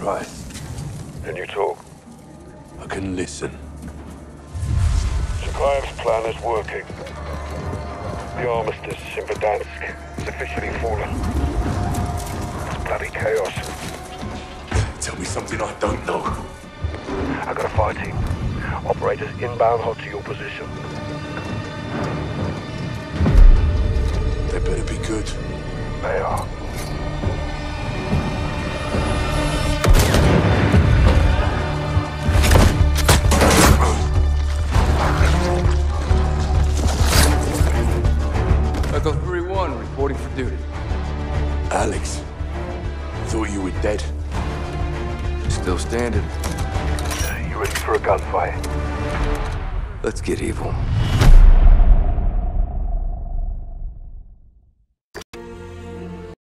try. Can you talk? I can listen. Zakhaev's plan is working. The armistice in Verdansk is officially fallen. It's bloody chaos. Tell me something I don't know. I got a fire team. Operators inbound hot to your position. They better be good. They are. Echo 3-1, reporting for duty. Alex, thought you were dead. Still standing. You ready for a gunfight? Let's get evil.